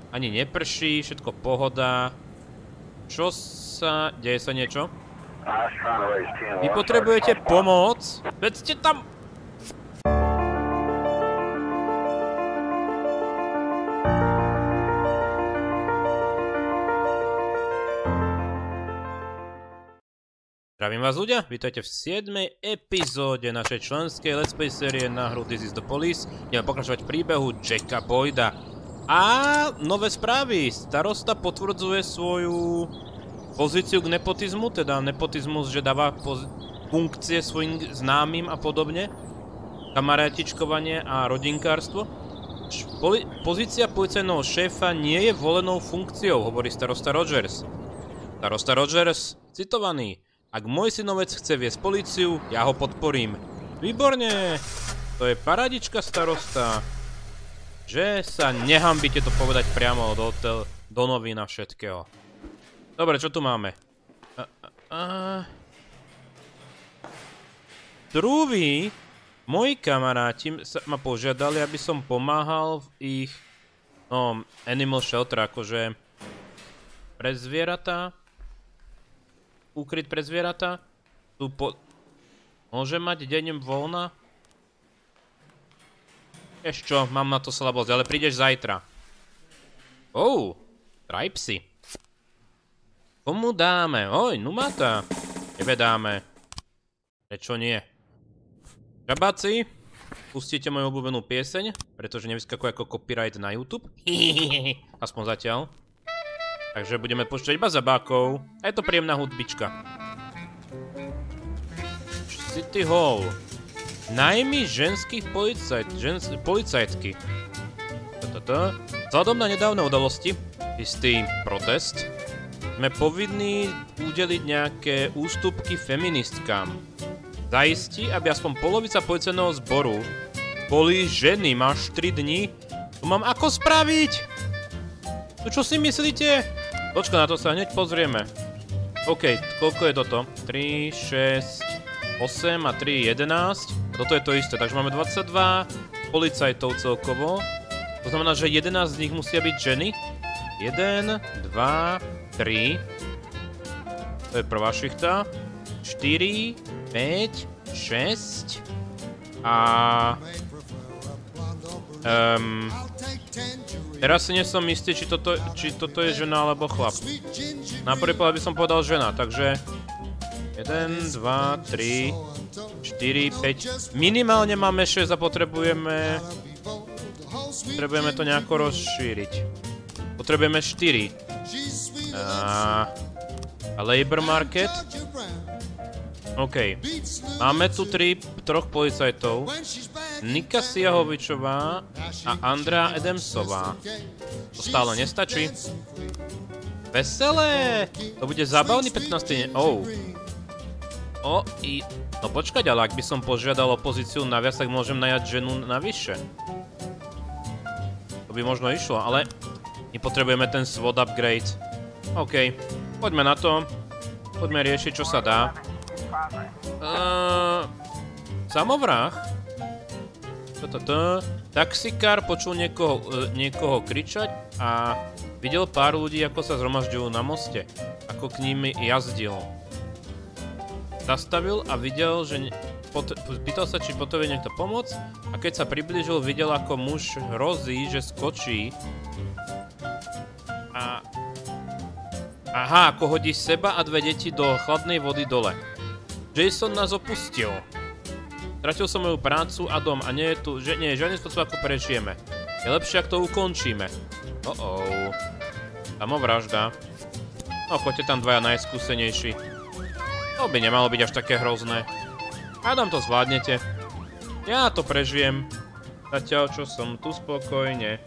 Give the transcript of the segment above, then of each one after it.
Ani neprší, všetko pohoda. Čo sa... Deje sa niečo? Vy potrebujete pomoc? Veď ste tam... Zdravím vás ľudia, vítajte v 7. epizóde našej členskej Let's Play série na hru This is the Police. Ideme pokračovať v príbehu Jacka Boyda. A nové správy. Starosta potvrdzuje svoju pozíciu k nepotizmu, teda nepotizmus, že dáva funkcie svojim známym a podobne. Kamarátičkovanie a rodinkárstvo. Pozícia policajného šéfa nie je volenou funkciou, hovorí starosta Rogers. Starosta Rogers, citovaný. Ak môj synovec chce viesť políciu, ja ho podporím. Výborne! To je paradička, starosta. Že sa nehambíte to povedať priamo do novín a všetkého. Dobre, čo tu máme? Trúvi, moji kamaráti ma požiadali, aby som pomáhal v ich animal shelter, akože pre zvieratá. Ukryť pre zvieratá. Môžem mať deň voľna? Vieš čo, mám na to slabosť, ale prídeš zajtra. Tripsy. Komu dáme? Numata. Tebe dáme. Prečo nie? Žabáci, pustíte moju obľúbenú pieseň, pretože nevyskakuje ako copyright na YouTube. Aspoň zatiaľ. Takže budeme počítať iba zabákov. A je to príjemná hudbička. City Hall. Najmy ženských policajtky. Vzhľadom na nedávne udalosti, istý protest, sme povinní udeliť nejaké ústupky feministkám. Zaisti, aby aspoň polovica policajného zboru boli ženy. Máš 3 dní. To mám ako spraviť? No čo si myslíte? Počka, na to sa hneď pozrieme. OK, koľko je toto? 3, 6, 8 a 3, 11. A toto je to isté, takže máme 22 policajtov celkovo. To znamená, že 11 z nich musia byť ženy. 1, 2, 3. To je prvá šichta. 4, 5, 6. A... Teraz si nie som istý, či toto je žena alebo chlap. Na prvý pohľad by som povedal žena, takže 1, 2, 3, 4, 5. Minimálne máme 6 a potrebujeme to nejako rozšíriť. Potrebujeme 4. A labor market. OK. Máme tu 3 policajtov. Nika Siahovičová a Andrea Adamsová. To stále nestačí. Veselé! To bude zábavný 15. No počkať, ale ak by som požiadal o pozíciu naviac, tak môžem najať ženu navyše. To by možno išlo, ale my potrebujeme ten SWAT upgrade. OK, poďme na to. Poďme riešiť, čo sa dá. Samovrah? Taxikár počul niekoho kričať a videl pár ľudí, ako sa zhromažďujú na moste. Ako k nimi jazdil. Zastavil a videl, že... Pýtal sa, či potrebuje niekto pomoc, a keď sa priblížil, videl, ako muž hrozí, že skočí. Aha, ako hodí seba a 2 deti do chladnej vody dole. Jason nás opustil. Stratil som moju prácu a dom a nie je žiadny spôsob, ako prežijeme. Je lepšie, ak to ukončíme. Samovražda. No, choďte tam 2 najskúsenejší. To by nemalo byť až také hrozné. Hádam to zvládnete. Ja to prežijem. Zatiaľ, čo som tu spokojne.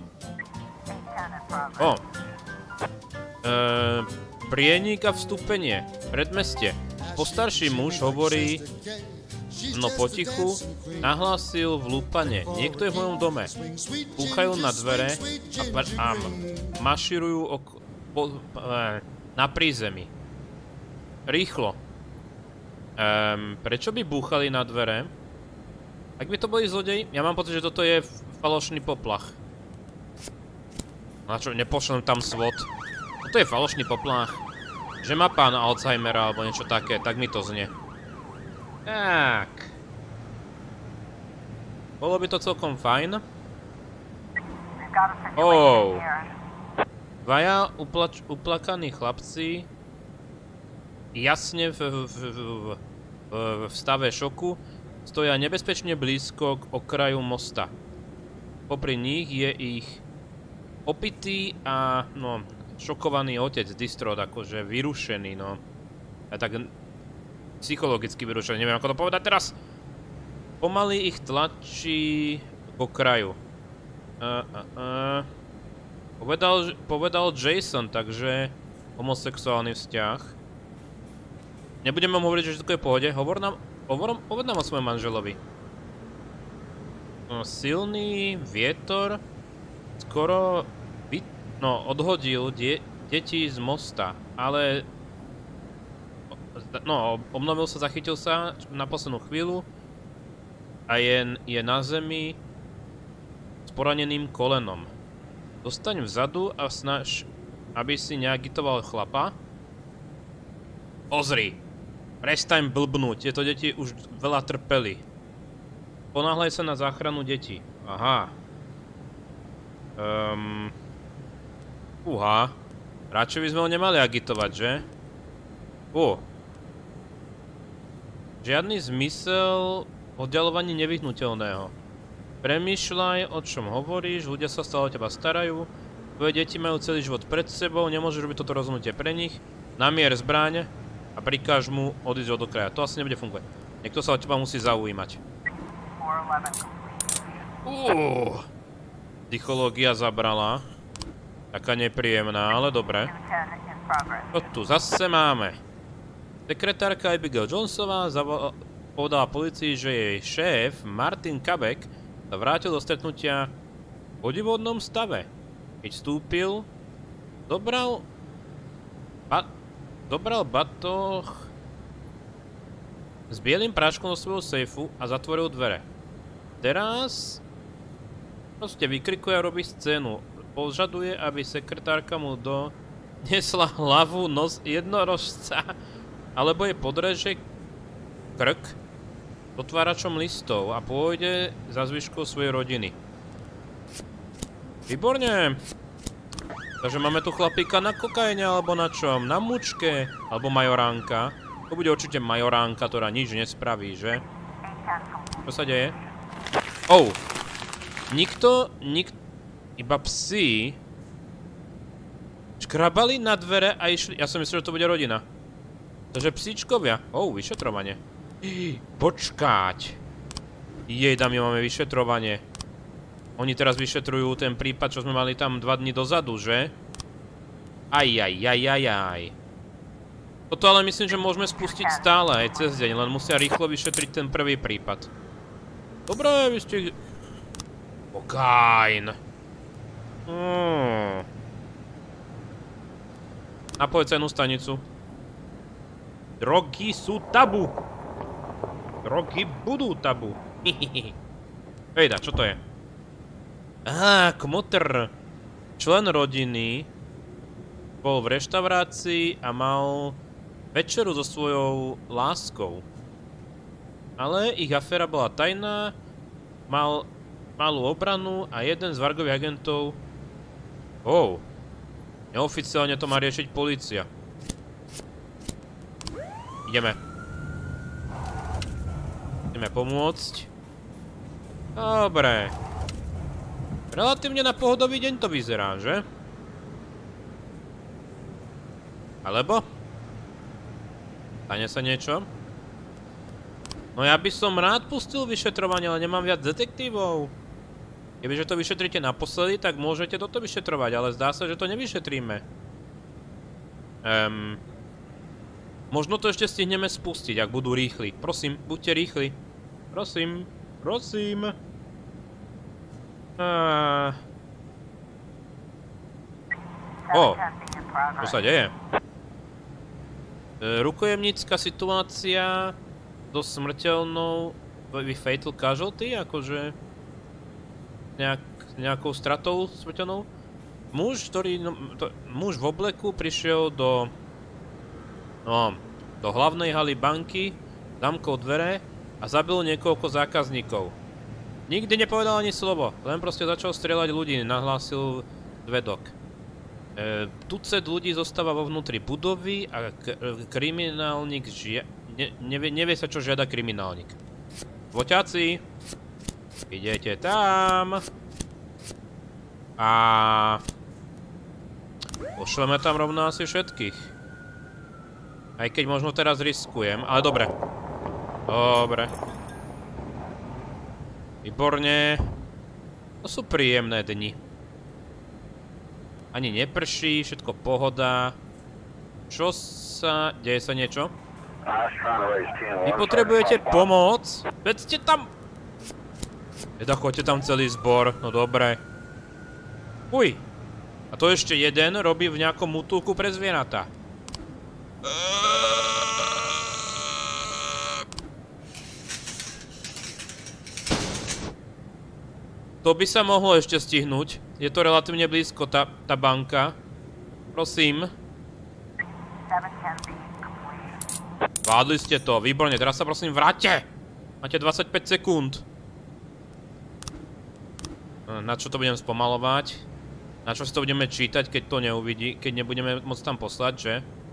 Prienik a vstúpenie. Predmestie. Postarší muž hovorí... No potichu nahlásil vlúpanie. Niekto je v mojom dome. Púchajú na dvere a maširujú na prízemí. Rýchlo. Prečo by búchali na dvere? Ak by to boli zlodeji, ja mám pocit, že toto je falošný poplach. Na čo, nepošlem tam svod? To je falošný poplach. Že má pán Alzheimera alebo niečo také, tak mi to znie. Tak. Bolo by to celkom fajn. Oh. Dvaja uplakaní chlapci jasne v stave šoku stoja nebezpečne blízko k okraju mosta. Popri nich je ich opitý a no, šokovaný otec, distraught, akože vyrušený, no. A tak psychologicky vyrušený, neviem ako to povedať teraz. Pomaly ich tlačí k okraju. Povedal Jason, takže homosexuálny vzťah. Nebudeme mu hovoriť, že to je v pohode. Hovor nám o svojom manželovi. No, silný vietor skoro odhodil deti z mosta, ale no, obnovil sa, zachytil sa na poslednú chvíľu a je na zemi s poraneným kolenom. Dostaň vzadu a snaž, aby si neagitoval chlapa. Pozri, prestaň blbnúť, tieto deti už veľa trpeli. Ponáhľaj sa na záchranu detí. Aha. Radšej by sme ho nemali agitovať, že? Žiadny zmysel oddialovaní nevyhnuteľného. Premýšľaj, o čom hovoríš, ľudia sa stále o teba starajú, tvoje deti majú celý život pred sebou, nemôžeš robiť toto rozhodnutie pre nich, namier zbraň a prikáž mu odísť od okraja. To asi nebude fungovať. Niekto sa o teba musí zaujímať. Psychológia zabrala. Taká nepríjemná, ale dobre. Čo tu zase máme? Sekretárka Abigail Jonesová povedala policii, že jej šéf Martin Kabek sa vrátil do stretnutia v podivodnom stave. Keď vstúpil, dobral batoh s bielým práškom do svojho sejfu a zatvoril dvere. Teraz proste vykrikuje a robí scénu. Požaduje, aby sekretárka mu donesla hlavu jednorožca alebo je podreže krk otváračom listov a pôjde za zvyškou svojej rodiny. Výborne! Takže máme tu chlapíka na kokaine alebo na čom? Na mučke alebo majoránka. To bude určite majoránka, ktorá nič nespraví, že? Čo sa deje? Iba psi škrabali na dvere a išli. Ja som myslel, že to bude rodina. Takže psíčkovia. Vyšetrovanie. Počkať. Jej, dámy, máme vyšetrovanie. Oni teraz vyšetrujú ten prípad, čo sme mali tam 2 dni dozadu, že? Ajajajajaj. Toto ale myslím, že môžeme spustiť stále aj cez deň, len musia rýchlo vyšetriť ten prvý prípad. Dobre, vy ste... Kokain. Na policajnú stanicu. Drogy sú tabu. Drogy budú tabu. Hejda, čo to je? Kmotr. Člen rodiny bol v reštaurácii a mal večeru so svojou láskou. Ale ich aféra bola tajná, mal malú obranu a jeden z Vargových agentov... Neoficiálne to má riešiť polícia. Ideme pomôcť. Dobre. Relatívne na pohodový deň to vyzerá, že? Alebo? Stane sa niečo? No ja by som rád pustil vyšetrovanie, ale nemám viac detektívov. Kebyže to vyšetríte naposledy, tak môžete toto vyšetrovať, ale zdá sa, že to nevyšetríme. Možno to ešte stihneme spustiť, ak budú rýchli. Prosím, buďte rýchli. Prosím. Čo sa deje? Rukojemnícka situácia so smrteľnou fatal casualty, akože nejakou stratou smrteľnou. Muž, muž v obleku prišiel do hlavnej haly banky, zamkol dvere a zabil niekoľko zákazníkov. Nikdy nepovedal ani slovo, len proste začal strieľať ľudí, nahlásil svedok. Tucet ľudí zostáva vo vnútri budovy a kriminálnik nevie sa, čo žiada kriminálnik. Voťaci, idete tam a pošleme tam rovno asi všetkých. Aj keď možno teraz riskujem, ale dobre. Dobre. Výborne. To sú príjemné dni. Ani neprší, všetko pohoda. Čo sa... Deje sa niečo? Vy potrebujete pomoc? Veď ste tam... Teda choďte tam celý zbor, no dobre. Uj. A to ešte jeden robí v nejakom útulku pre zvieratá. To by sa mohlo ešte stihnúť. Je to relatívne blízko, tá banka. Prosím. Zvládli ste to, výborne, teraz sa prosím vráťte. Máte 25 sekúnd. Na čo to budem spomalovať? Na čo si to budeme čítať, keď to neuvidí, keď nebudeme môcť tam poslať, že?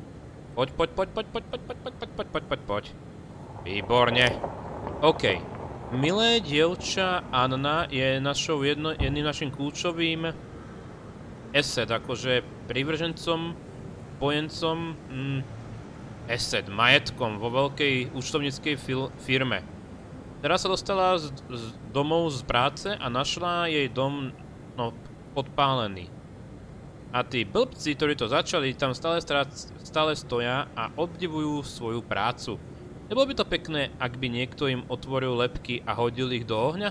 Poď. Výborne. OK. Milé dievča Anna je jedným našim kľúčovým asset, akože privržencom, spojencom, asset, majetkom vo veľkej účtovníckej firme. Teraz sa dostala domov z práce a našla jej dom, podpálený. A tí blbci, ktorí to začali, tam stále stoja a obdivujú svoju prácu. Nebolo by to pekné, ak by niekto im otvoril lebky a hodil ich do ohňa?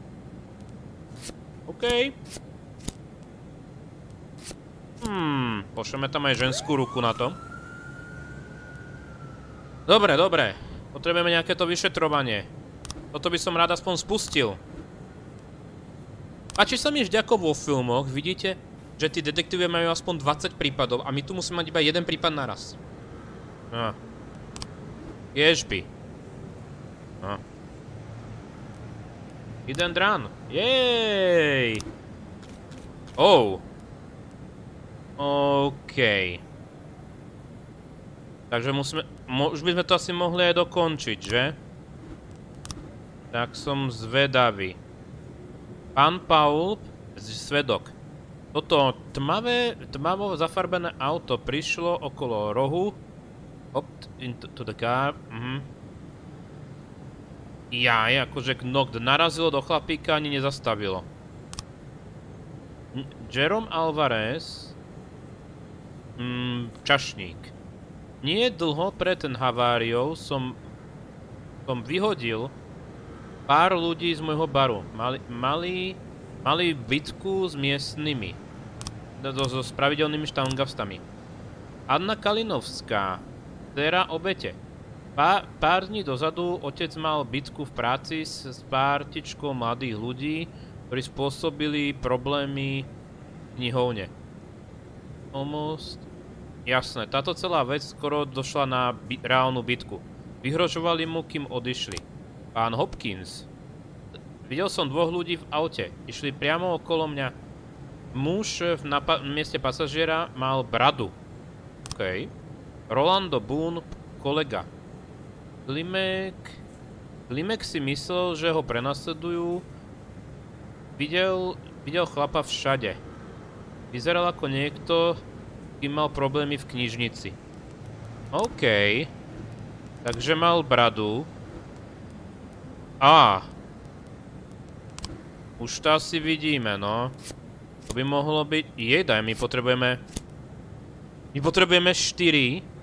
OK. Pošleme tam aj ženskú ruku na to. Dobre. Potrebujeme nejaké to vyšetrovanie. Toto by som rád aspoň spustil. Páči sa mi vždy ako vo filmoch, vidíte, že tí detektívy majú aspoň 20 prípadov a my tu musíme mať iba jeden prípad naraz. Ježby. Hit and run. Jej. OK. Takže už by sme to asi mohli aj dokončiť, že? Tak som zvedavý. Pán Paul, svedok. Toto tmavo zafarbené auto prišlo okolo rohu. Hopped into the car. Jaj, akože knocked. Narazilo do chlapíka, ani nezastavilo. Jerome Alvarez. Čašník. Nie dlho pred haváriou som vyhodil pár ľudí z môjho baru. Mali bitku s miestnymi. S pravidelnými štangavstami. Anna Kalinovská. Dcera obete. Pár dní dozadu otec mal bitku v práci s pártičkou mladých ľudí, ktorí spôsobili problémy v knihovne. Almost. Jasné, táto celá vec skoro došla na reálnu bitku. Vyhrožovali mu, kým odišli. Pán Hopkins. Videl som dvoch ľudí v aute. Išli priamo okolo mňa. Muž na mieste pasažiera mal bradu. OK. Rolando Boone, kolega. Klimek si myslel, že ho prenasledujú. Videl chlapa všade. Vyzeral ako niekto, kým mal problémy v knižnici. OK. Takže mal bradu. Už to asi vidíme, no. To by mohlo byť... Jedaj, my potrebujeme 4.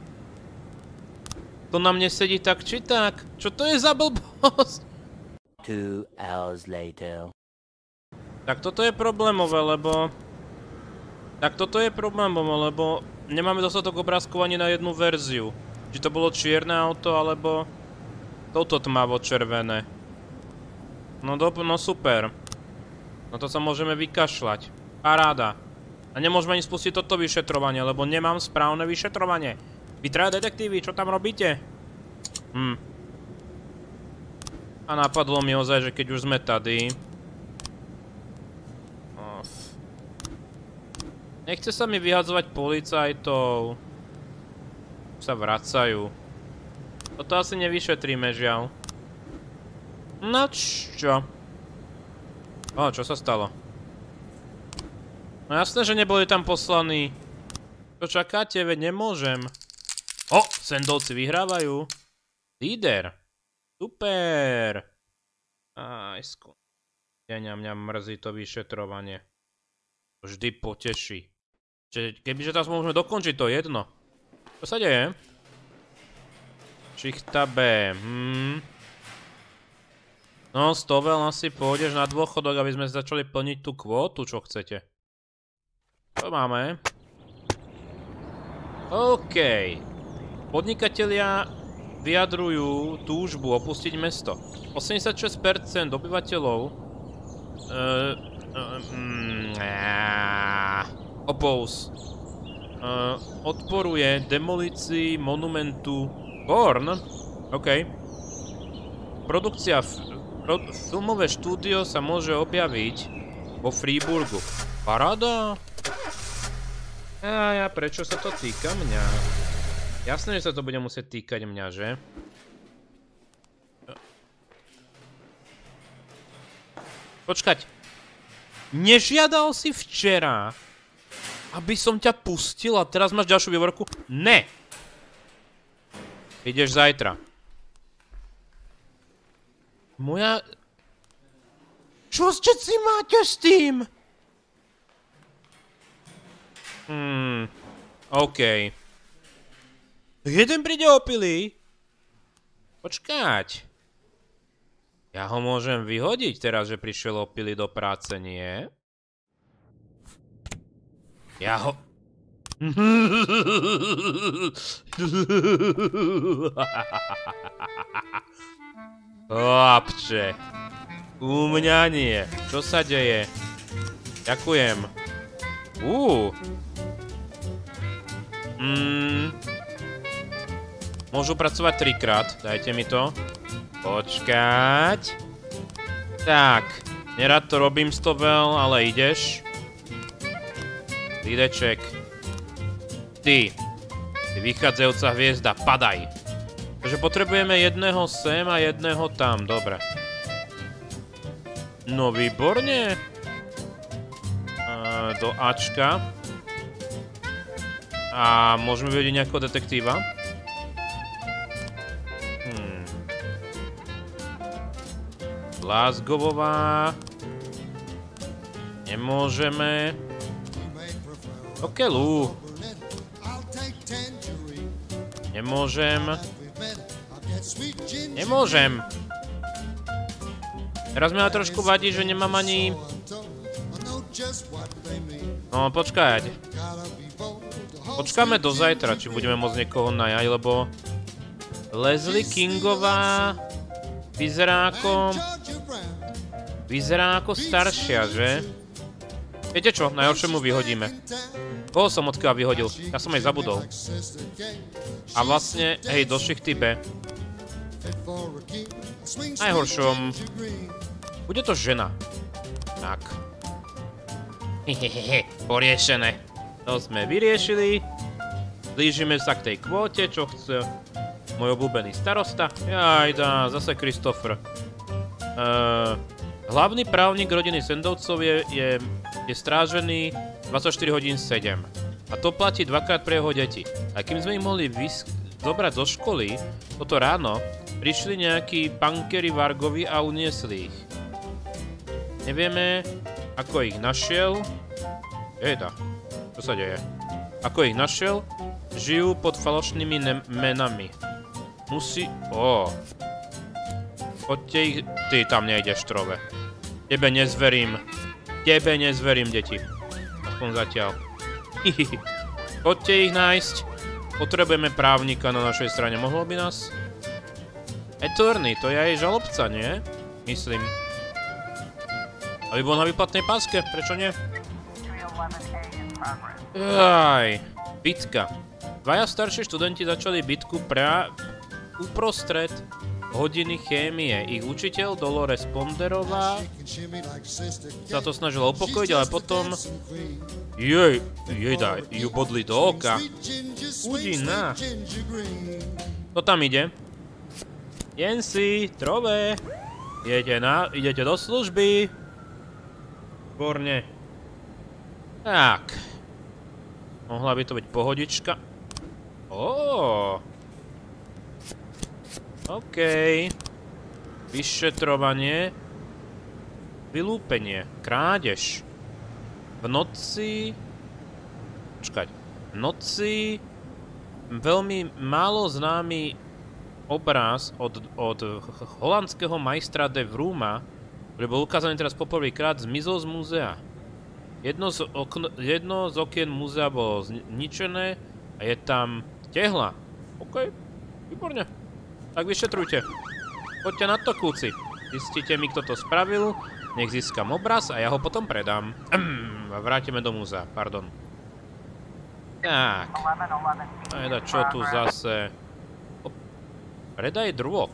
To na mne sedí tak či tak. Čo to je za blbosť? 2 hours later. Tak toto je problémové, lebo... nemáme dostatok obrázkov ani na jednu verziu. Či to bolo čierne auto, alebo... toto tmavo-červené. No super. No to sa môžeme vykašľať. Paráda. A nemôžeme ani spustiť toto vyšetrovanie, lebo nemám správne vyšetrovanie. Vy traja detektívy, čo tam robíte? A napadlo mi ozaj, že keď už sme tady... Nechce sa mi vyhadzovať policajtov. Sa vracajú. Toto asi nevyšetríme, žiaľ. No čo? Čo sa stalo? No jasné, že neboli tam poslaní. Čo čakáte, veď nemôžem. Sendovci vyhrávajú. Líder. Super. Aj skôr. Mňa mrzí to vyšetrovanie. Vždy poteší. Kebyže teraz môžeme dokončiť to jedno. Čo sa deje? Šichta B. No, Stovel, asi pôjdeš na dôchodok, aby sme začali plniť tú kvótu, čo chcete. Čo máme? OK. Podnikatelia vyjadrujú túžbu opustiť mesto. 86% obyvateľov odporuje demolícii monumentu Born. OK. Produkcia filmové štúdio sa môže objaviť vo Freiburgu. Paráda? Prečo sa to týka mňa? Jasné, že sa to bude musieť týkať mňa, že? Počkať. Nežiadal si včera, aby som ťa pustil a teraz máš ďalšiu výhovorku? Ne! Ideš zajtra. Moja... Čo si máte s tým? OK. Jeden príde opilý. Počkať. Ja ho môžem vyhodiť teraz, že prišiel opilý do práce, nie? Ja ho... Chlapče. U mňa nie. Čo sa deje? Ďakujem. Môžu pracovať 3-krát. Dajte mi to. Počkať. Tak. Nerad to robím, Stovel, ale ideš. Lideček. Ty vychádzajúca hviezda, padaj. Takže potrebujeme jedného sem a jedného tam, dobre. No výborne. Do Ačka. A môžeme vidieť nejakého detektíva? Glasgowová. Nemôžeme. Okelu. Nemôžem. Nemôžem. Teraz mi trošku vadí, že nemám ani... No, počkať. Počkáme do zajtra, či budeme môcť niekoho najať, lebo... Leslie Kingová... Vyzerá ako staršia, že? Viete čo? Najhoršiemu vyhodíme. Koho som odkiaľ vyhodil? Ja som aj zabudol. A vlastne, hej, do šichty B. Najhoršom... Bude to žena. Tak. Hehehe, poriešené. To sme vyriešili. Blížime sa k tej kvóte, čo chce môj obľúbený starosta. Jajda, zase Christopher. Hlavný právnik rodiny Sendovcov je strážený 24 hodín 7. A to platí dvakrát pre jeho deti. A kým sme ich mohli zobrať zo školy, toto ráno prišli nejakí pankeri Vargovi a uniesli ich. Nevieme, ako ich našiel. Jejda, čo sa deje? Ako ich našiel? Žijú pod falošnými menami. Musí... Poďte ich... Ty tam nejdeš, trove. Tebe nezverím. Tebe nezverím, deti. Aspoň zatiaľ. Poďte ich nájsť. Potrebujeme právnika na našej strane. Mohlo by nás? Attorney, to je aj žalobca, nie? Myslím. Aby bol na výplatnej páske, prečo nie? Aj, bitka. Dvaja starší študenti začali bitku uprostred hodiny chémie. Ich učiteľ Dolores Ponderová sa to snažila upokojiť, ale potom... Jej ju bodli do oka. Udina. Kto tam ide? Jensi, Trové. Idete do služby. Výborne. Tak. Mohla by to byť pohodička. OK. Vyšetrovanie. Vylúpenie. Krádež. V noci... Počkať. V noci... Veľmi málo známy obraz od holandského majstra de Vruma, ktorý bol ukázaný teraz poprvýkrát, zmizol z múzea. Jedno z okien múzea bolo zničené a je tam tehla. OK, výborne. Tak vyšetrujte. Poďte na to, kúci. Zistite mi, kto to spravil, nech získam obraz a ja ho potom predám. A vrátime do múzea, pardon. Tak. Ajda, čo tu zase? Predaj drôk.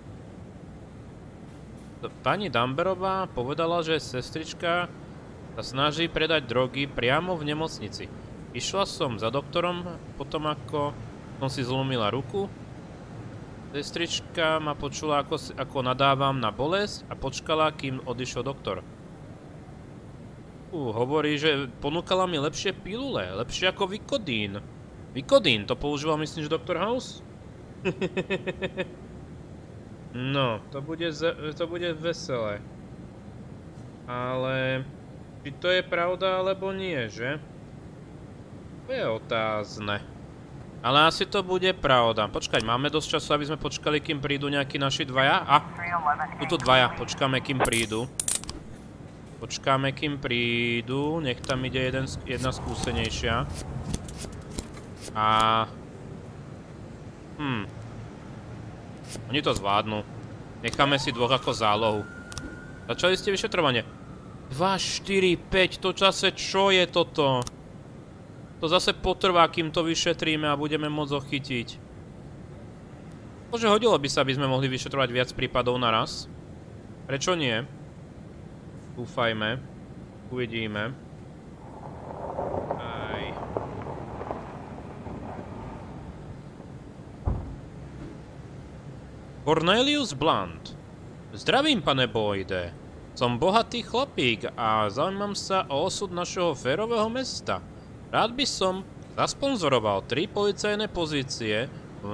Pani Damberová povedala, že sestrička sa snaží predať drogy priamo v nemocnici. Išla som za doktorom, potom ako som si zlomila ruku. Sestrička ma počula, ako nadávam na bolesť a počkala, kým odišiel doktor. Hovorí, že ponúkala mi lepšie pilule, lepšie ako Vicodín. Vicodín, to používal, myslím, že Dr. House? No, to bude veselé. Ale... či to je pravda, alebo nie, že? To je otázne. Ale asi to bude pravda. Počkať, máme dosť času, aby sme počkali, kým prídu nejakí naši dvaja? Tuto dvaja, počkáme, kým prídu. Počkáme, kým prídu. Nech tam ide jedna skúsenejšia. A... Oni to zvládnu. Necháme si dvoch ako zálohu. Začali ste vyšetrovanie. 2, 4, 5, to čase čo je toto? To zase potrvá, kým to vyšetríme a budeme môcť ho chytiť. Bože, hodilo by sa, aby sme mohli vyšetrovať viac prípadov naraz. Prečo nie? Dúfajme. Uvidíme. Aj. Cornelius Blunt. Zdravím, pane Boyde. Som bohatý chlapík a zaujímam sa o osud našeho férového mesta. Rád by som zasponzoroval 3 policajné pozície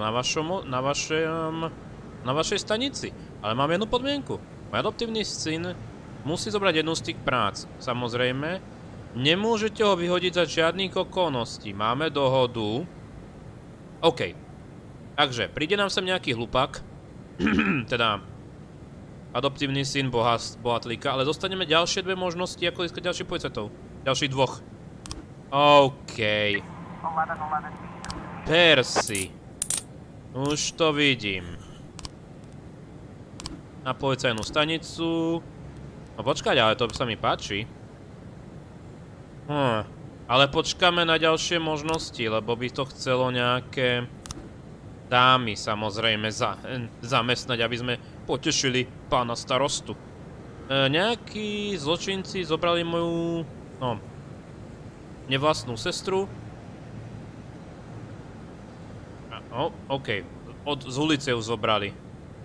na vašej stanici, ale mám jednu podmienku. Môj adoptívny syn musí zobrať jednu z tých prác. Samozrejme, nemôžete ho vyhodiť za žiadnych okolností. Máme dohodu. OK. Takže, príde nám sem nejaký hlupák, teda adoptívny syn bohatlíka, ale dostaneme ďalšie 2 možnosti, ako získať ďalších policajtov. Ďalších 2. OK. Percy. Už to vidím. Na policajnú stanicu. No počkať, ale to sa mi páči. Ale počkáme na ďalšie možnosti, lebo by to chcelo nejaké dámy samozrejme zamestnať, aby sme potešili pána starostu. Nejakí zločinci zobrali moju, nevlastnú sestru. OK. Z ulice ju zobrali.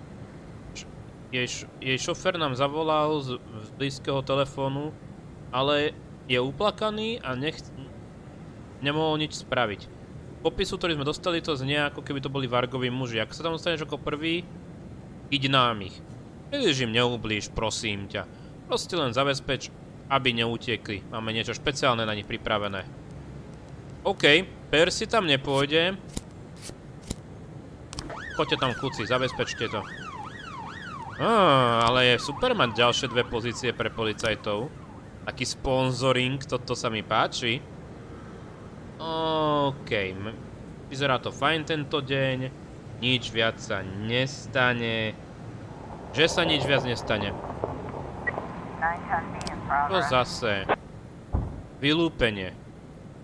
Jej šofér nám zavolal z blízkeho telefónu, ale je uplakaný a nemohol nič spraviť. Popisu, ktorý sme dostali, to znie, ako keby to boli Vargovi muži. Ak sa tam dostaneš ako prvý, iď nám ich. Príliš im neublíž, prosím ťa. Proste len zabezpeč, aby neutiekli. Máme niečo špeciálne na nich pripravené. OK, Percy tam nepôjde. Choďte tam, kluci, zabezpečte to. Ale je super mať ďalšie 2 pozície pre policajtov. Taký sponzoring, toto sa mi páči. OK, vyzerá to fajn tento deň. Nič viac sa nestane. Že sa nič viac nestane. To zase. Vylúpenie.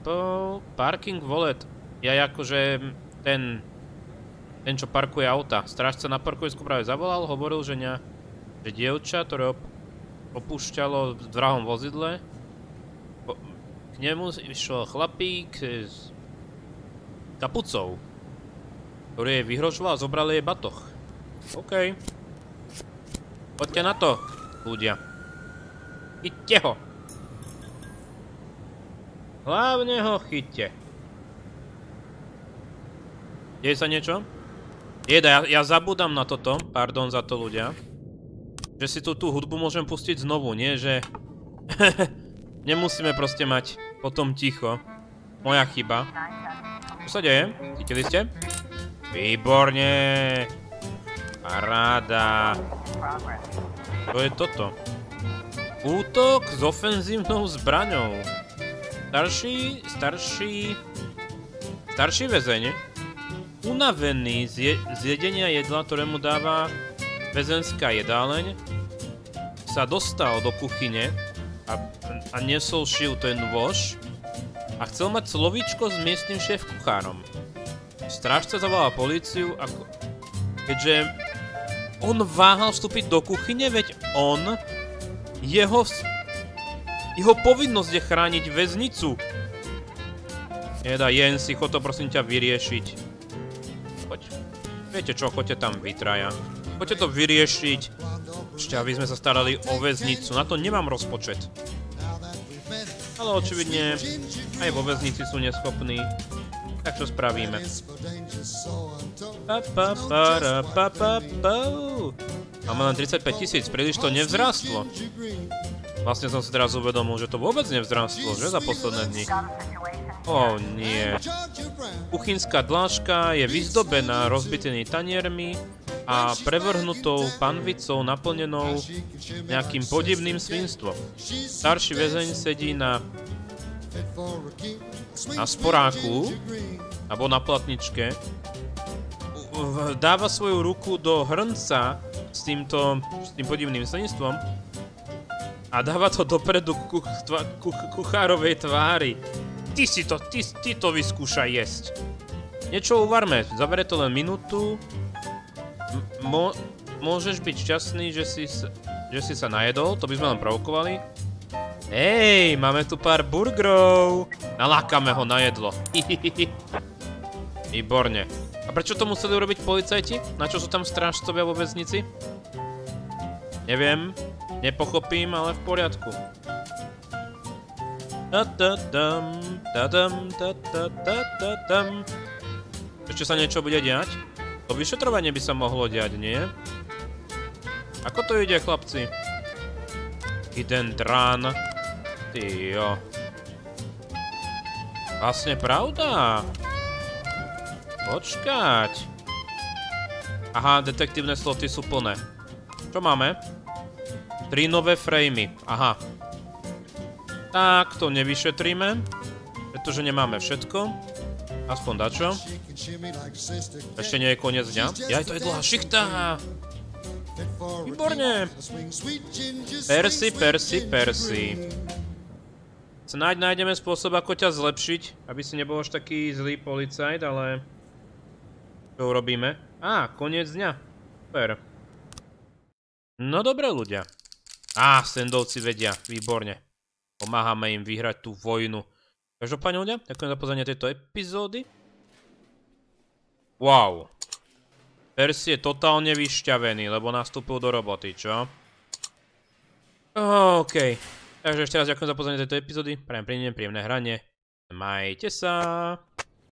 Parking wallet. Ja akože ten čo parkuje auta. Strážca na parkovisku práve zavolal, hovoril, že dievča, ktoré opúšťalo v drahom vozidle, k nemu išiel chlapík s kapucou, ktorý jej vyhrožoval a zobral jej batoh. OK. Poďte na to, ľudia. Chyťte ho. Hlavne ho chyťte. Deje sa niečo? Jeda, ja zabudám na toto. Pardon za to, ľudia. Že si tú hudbu môžem pustiť znovu, nie? Že... Nemusíme proste mať potom ticho. Moja chyba. Čo sa deje? Chytili ste? Výborne. Paráda. Čo je toto? Útok s ofenzívnou zbraňou. Starší väzeň, unavený z jedenia jedla, ktorému dáva väzenská jedáleň, sa dostal do kuchyne a nesol šiv ten nôž a chcel mať slovíčko s miestnym šéf-kuchárom. Strážca zavolal políciu, keďže on váhal vstúpiť do kuchyne, veď jeho povinnosť je chrániť väznicu. Jeda, Jensi, chod to prosím ťa vyriešiť. Poď. Viete čo, choďte tam vy traja. Choďte to vyriešiť. Ešte, aby sme sa starali o väznicu. Na to nemám rozpočet. Ale očividne aj vo väznici sú neschopní. Tak čo spravíme? Máme len 35 000, príliš to nevzrástlo. Vlastne som si teraz uvedomil, že to vôbec nevzrástlo, že za posledné dni. Ó nie. Kuchynská dláška je vyzdobená rozbitými taniermi a prevrhnutou panvicou naplnenou nejakým podivným svinstvom. Starší väzeň sedí na sporáku alebo na platničke. Dáva svoju ruku do hrnca s tým podivným svinstvom a dáva to dopredu kuchárovej tvári. Ty to vyskúšaj jesť. Niečo uvarme, zabere to len minútu. Môžeš byť šťastný, že si sa najedol, to by sme len provokovali. Hej, máme tu pár burgerov. Nalákame ho na jedlo. Výborne. A prečo to museli urobiť policajti? Na čo sú tam strážcovia vo väznici? Neviem. Nepochopím, ale v poriadku. Ešte sa niečo bude diať? To vyšetrovanie by sa mohlo diať, nie? Ako to ide, chlapci? Hidden Run. Tyjo. Vlastne pravda. Počkať. Aha, detektívne sloty sú plné. Čo máme? 3 nové framey. Aha. Tak, to nevyšetríme, pretože nemáme všetko. Aspoň dačo. Ešte nie je koniec dňa. Jaj, to je dlhá šichta. Výborne. Persi. Snáď nájdeme spôsob, ako ťa zlepšiť, aby si nebol až taký zlý policajt, ale... Čo urobíme? Á, koniec dňa. Super. No dobre, ľudia. Sendovci vedia. Výborne. Pomáhame im vyhrať tú vojnu. Každopádne, ľudia, ďakujem za pozoranie tejto epizódy. Wow. Persi je totálne vyšťavený, lebo nastúpil do roboty, čo? OK. Takže ešte raz ďakujem za pozoranie tejto epizódy. Prajem príjemné hranie. Majte sa.